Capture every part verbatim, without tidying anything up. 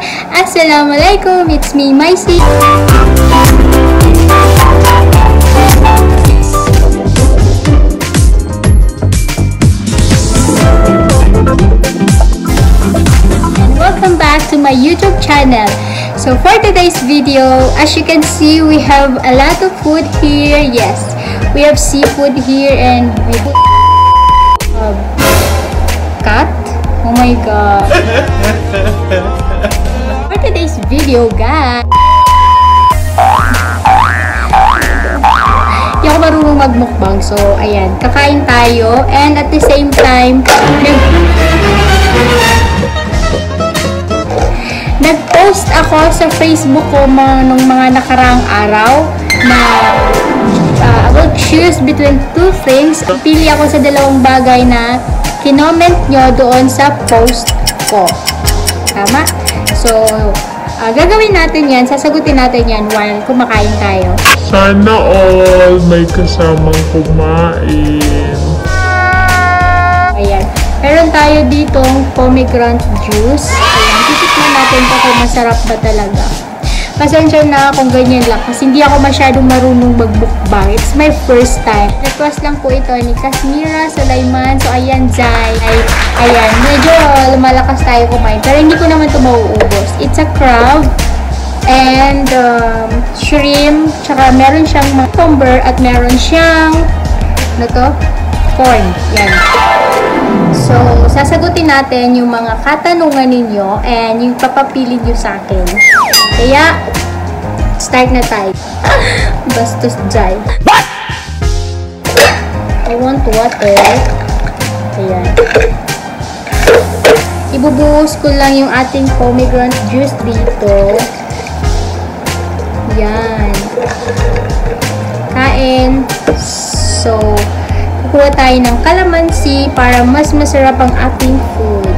Assalamualaikum, it's me, Maisy. And welcome back to my YouTube channel. So for today's video, as you can see, we have a lot of food here. Yes, we have seafood here and we have uh, cat. Oh my god. For today's video, guys, hindi ako marunong magmukbang. So, ayan, kakain tayo. And at the same time, nag nag-post ako sa Facebook ko mga, nung mga nakaraang araw na uh, I will choose between two things. Pili ako sa dalawang bagay na kinoment nyo doon sa post ko. Tama? So, uh, gagawin natin yan, sasagutin natin yan while kumakain tayo. Sana all may kasamang kumain. Ayan. Meron tayo ditong pomegranate juice. Ayan. Titikman natin pa kung masarap ba talaga. Pasensya na kung ganyan lang kasi hindi ako masyadong marunong magbukbang. It's my first time. Request lang po ito ni Kasmira Sulaiman. So, ayan, Zay. Ay, ayan, medyo lumalakas tayo kumain. Pero hindi ko naman ito mauubos. It's a crab and um, shrimp. Tsaka meron siyang cucumber at meron siyang ano to? Corn. Yan. So, sasagutin natin yung mga katanungan ninyo and yung papapili nyo sa akin. Kaya, start na tayo. Bastos Jai. What? I want water. Ayan. Ibubuhos ko lang yung ating pomegranate juice dito. Yan. Kain. So, kukuha tayo ng kalamansi para mas masarap ang ating food.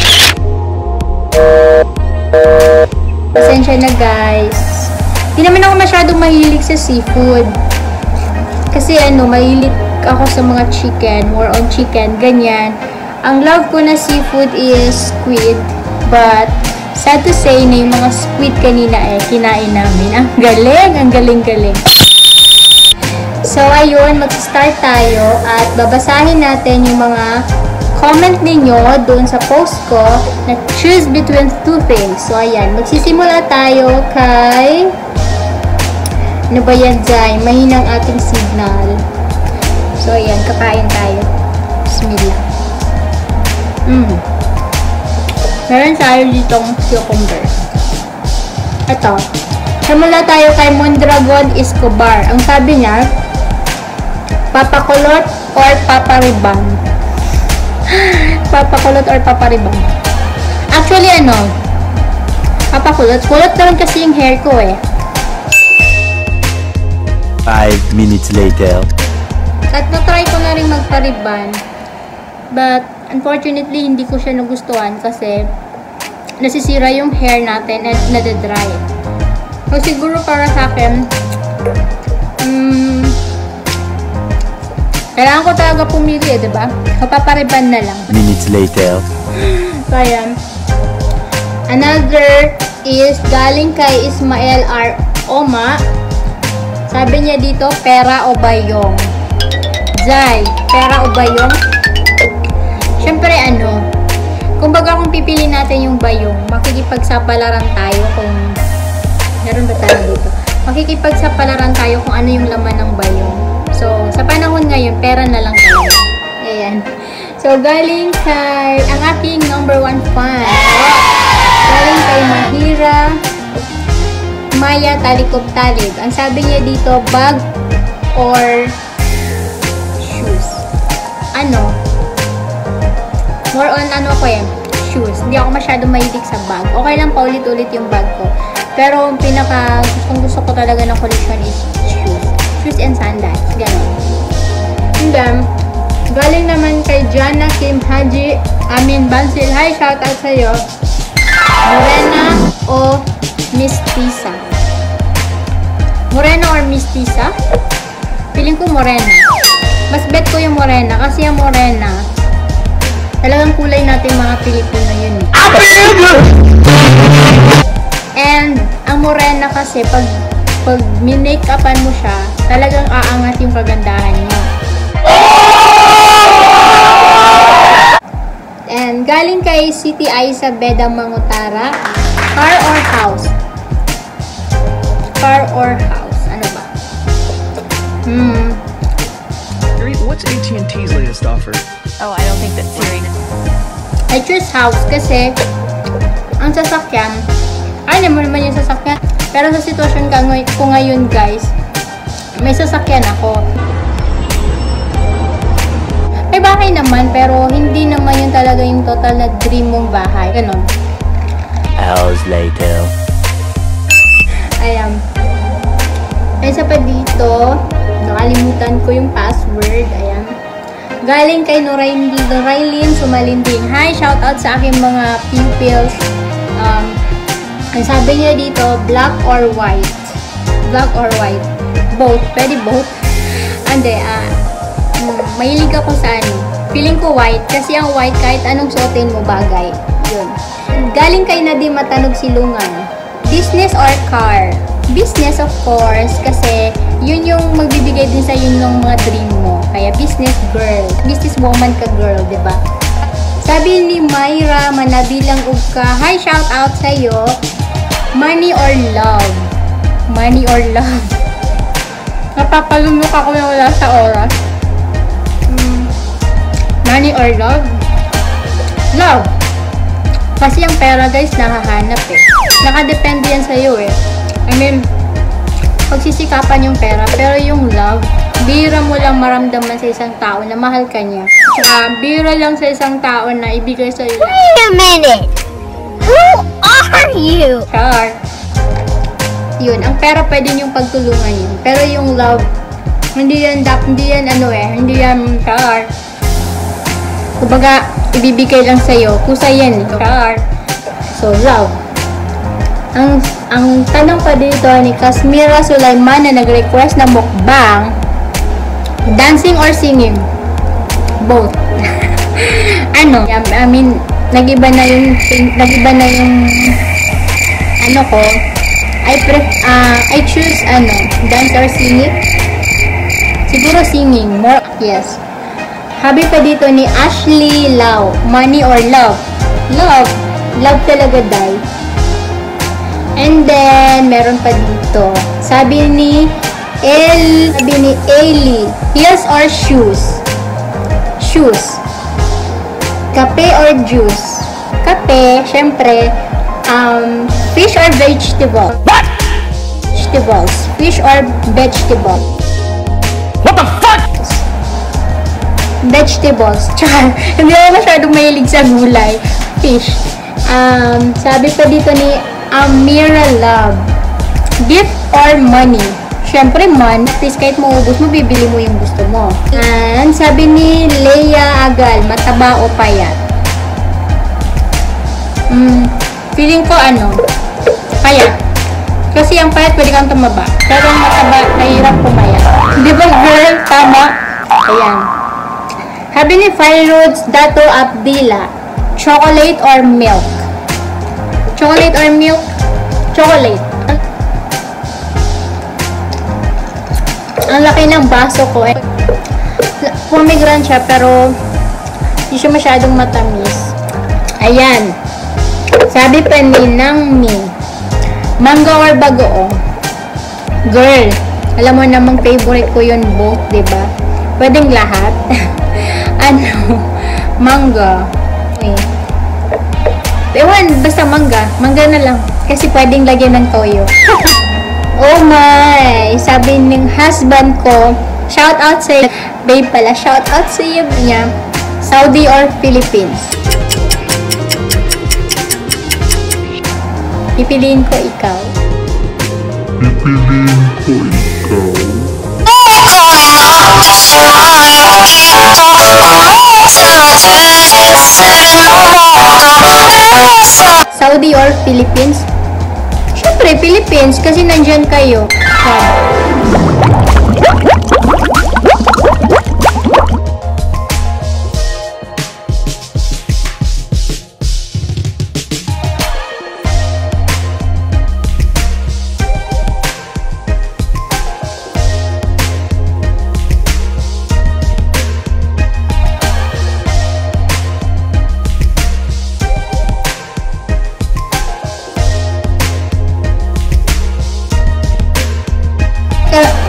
Pasensya na guys. Hindi naman ako masyadong mahilig sa seafood. Kasi ano, mahilig ako sa mga chicken. More on chicken. Ganyan. Ang love ko na seafood is squid. But, sad to say na yung mga squid kanina eh, kinain namin. Ang galing! Ang galing-galing. So, ayun, mag-start tayo at babasahin natin yung mga comment ninyo doon sa post ko na choose between two things. So, ayan, magsisimula tayo kay ano ba yan, Jai? Mahinang ating signal. So, ayan, kakain tayo. Bismillah. Mm. Meron tayo ditong cucumber. Ito. Simula tayo kay Mondragon Escobar. Ang sabi niya, papakulot or paparibang? Papakulot or paparibang? Actually, ano? Papakulot. Kulot naman kasi yung hair ko eh. Five minutes later. At na-try ko na rin magpariban. But, unfortunately, hindi ko siya nagustuhan kasi nasisira yung hair natin at nadadry. So, siguro para sa akin, um, kailangan ko talaga pumili eh, diba? Papapariban na lang. Minutes later. So, ayan. Another is galing kay Ismael R. Oma. Sabi niya dito, pera o bayong? Zay, pera o bayong? Siyempre, ano, kumbaga kung pipili natin yung bayong, makikipagsapalaran tayo kung meron ba tayo dito? Makikipagsapalaran tayo kung ano yung laman ng bayong. So, sa panahon ngayon, pera na lang talaga. Ayan. So, galing kay ang aking number one fan. Galing kay Mahira Maya Talikop-Talib. Ang sabi niya dito, bag or shoes. Ano? More on ano ko yan? Shoes. Hindi ako masyadong mahilig sa bag. Okay lang paulit-ulit yung bag ko. Pero, pinaka gustong gusto ko talaga ng collection is shoes. Shoes and sandals. Ganon. And then, galing naman kay Jana Kim Haji Amin Bansil. Hi, shout out sa'yo. Morena o Mestiza? Morena or Mestiza? Feeling ko Morena. Mas bet ko yung Morena kasi yung Morena talagang kulay natin mga Pilipino yun. na kasi pag pag minake-upan mo siya, talagang aangat yung kagandahan niya. And galing kay City Aiza Beda Mangutara, car or house? Car or house? Ano ba? Hmm. What's A T and T's latest offer? Oh, I don't think that's Siri. I choose house kasi ang sasakyan, ay naman naman yung sasakyan. Pero sa sitwasyon ko ngayon guys, may sasakyan ako. May bahay naman, pero hindi naman yun talaga yung total na dream mong bahay. Ganon. Hours later. Ayan. Ay, isa pa dito, nakalimutan ko yung password. Ayan. Galing kay Noraylin, Noraylin Sumalinding. Hi, shout out sa aking mga pupils. Um, ang sabi niya dito, black or white? Black or white? Both. Pwede both. Ande, ah, uh, mahilig ako sa ano. Feeling ko white, kasi ang white kahit anong suotin mo bagay. Yun. Galing kay Nadim Matanog Silungan. Business or car? Business, of course, kasi yun yung magbibigay din sa yun ng mga dream mo. Kaya business girl. Business woman ka girl, diba? Sabi ni Myra Manabilang Ugka, hi, shout out sa'yo. Money or love? Money or love? Napapalunok ako na wala sa oras. Hmm. Money or love? Love. Kasi yung pera guys, nakahanap eh. Nakadepende yan sa'yo eh. I mean, pagsisikapan yung pera, pero yung love, bira mo lang maramdaman sa isang tao na mahal ka niya. Saka, bira lang sa isang tao na ibigay sa'yo lang. Wait a minute! Who are you? Sure. Yun, ang pera pwede niyong pagtulungan yun. Pero yung love, hindi yan, dap, hindi yan ano eh, hindi yan, sure. Kumbaga, ibibigay lang sa'yo, kusa yan, sure. So, love. Ang ang tanong pa dito ni Kasmira Sulaiman na nag-request na mukbang, dancing or singing? Both. Ano? I mean, nag-iba na yung nag-iba na yung ano ko. I pref uh, I choose ano, dance or singing? Siguro singing, more, yes. Habi pa dito ni Ashley Lau, money or love? Love. Love talaga, dai. And then, meron pa dito. Sabi ni El, sabi ni Ailey, heels or shoes? Shoes. Kape or juice? Kape, syempre, um, fish or vegetable? What? Vegetables. Fish or vegetable? What the fuck? Vegetables. Char. Hindi ako masyadong mahilig sa gulay. Fish. Um, sabi pa dito ni Amira Love, gift or money? Syempre man, at least kahit maubos mo, bibili mo yung gusto mo. And sabi ni Leia Agal, mataba o payat? Hmm, feeling ko ano, payat. Kasi ang payat pwede kang tumaba. Pero ang mataba, nahirap pumayat. Di ba girl? Tama? Ayan. Sabi ni Fireroots Dato Abdila, chocolate or milk? Chocolate or milk? Chocolate. Ang laki ng baso ko. Eh. Pomegranate siya, pero hindi siya masyadong matamis. Ayan. Sabi pa ni Nang Mi, mango or bagoong? Girl, alam mo namang favorite ko yun both, diba? Pwedeng lahat. Ano? Mango. Okay. Ewan, basta mangga. Mangga na lang. Kasi pwedeng lagyan ng toyo. Oh my! Sabi ng husband ko, shout out sa iyo. Babe pala, shout out sa iyo niya. Saudi or Philippines? Pipiliin ko ikaw. Pipiliin ko ikaw. Saudi or Philippines? Syempre, Philippines kasi nandyan kayo.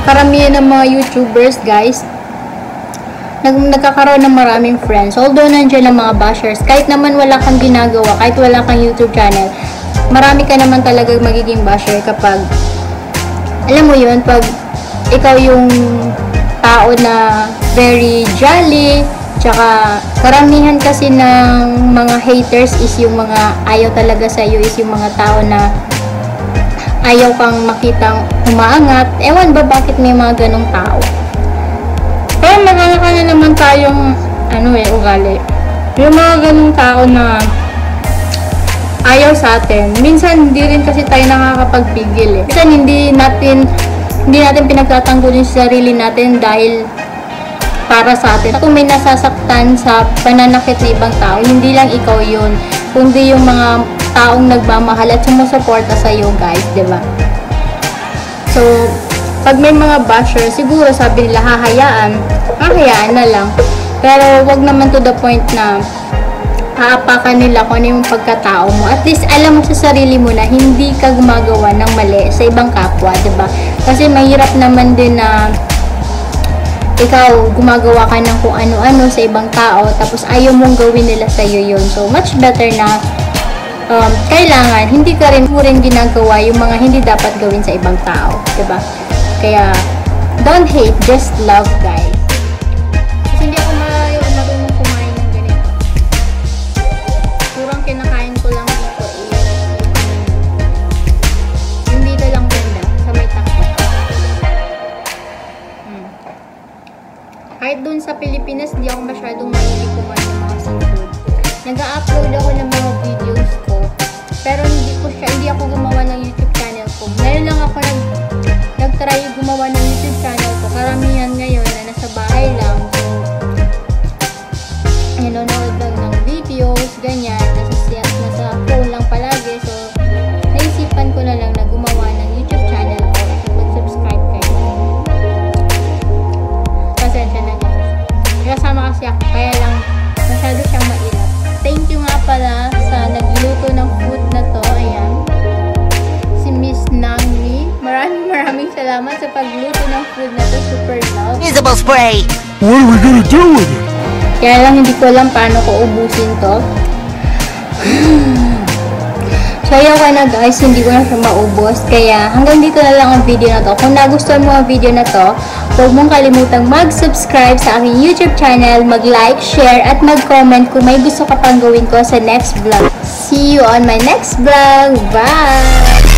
karamihan ng mga YouTubers, guys, nag nagkakaroon ng maraming friends. Although nandiyan ang mga bashers, kahit naman wala kang ginagawa, kahit wala kang YouTube channel, marami ka naman talaga magiging basher kapag, alam mo yun, pag ikaw yung tao na very jolly, tsaka karamihan kasi ng mga haters is yung mga ayaw talaga sa iyo, is yung mga tao na ayaw kang makitang umaangat. Ewan ba bakit may mga ganong tao? Pero magkakanya naman tayong ano eh, ugali. Yung mga ganong tao na ayaw sa atin. Minsan hindi rin kasi tayo nakakapagpigil eh. Minsan hindi natin hindi natin pinagtatanggol yung sarili natin dahil para sa atin. Kung may nasasaktan sa pananakit ng ibang tao, hindi lang ikaw yun, kundi yung mga taong nagmamahal at sumusuporta sa iyo, guys, di ba? So, pag may mga basher, siguro sabi nila hahayaan, hahayaan na lang. Pero wag naman to the point na haapakan nila kung ano yung pagkatao mo. At least alam mo sa sarili mo na hindi ka gumagawa ng mali sa ibang kapwa, diba? Kasi mahirap naman din na ikaw gumagawa ka ng kung ano-ano sa ibang tao tapos ayaw mong gawin nila sa iyo yun. So much better na um, kailangan hindi ka rin mo rin ginagawa yung mga hindi dapat gawin sa ibang tao, diba? Kaya don't hate, just love, guys. Kasi hindi ako malayo marunong kumain ng ganito. Purang kinakain ko lang dito is yung dito lang banda sa may takbo. Hmm. Kahit dun sa Pilipinas, hindi ako masyadong mahilig kumain ng mga seafood. Nag-a-upload ako ng mga videos ko, pero hindi ko siya, hindi ako gumawa ng YouTube channel ko. Ngayon lang ako nag nag-try gumawa ng YouTube channel ko. Karamihan ngayon na nasa bahay lang. So, nanonood lang ng videos, ganyan. Nasa, nasa phone lang palagi. So, naisipan ko na lang na gumawa ng YouTube channel ko at mag-subscribe kayo. Pasensya na guys. Kasama kasi ako, kaya lang masyado siyang mailap. Thank you nga pala sa nagluto ng food na to. Ayan. Si Miss Nangmi. Maraming maraming salamat sa pagluto ng food na to. Super love. Invisible spray. What are we gonna do with it? Kaya lang hindi ko alam paano ko ubusin to. So ayaw ka na guys, hindi ko na siya maubos. Kaya hanggang dito na lang ang video na to. Kung nagustuhan mo ang video na to, huwag mong kalimutang mag-subscribe sa aking YouTube channel, mag-like, share, at mag-comment kung may gusto ka pang gawin ko sa next vlog. See you on my next vlog. Bye!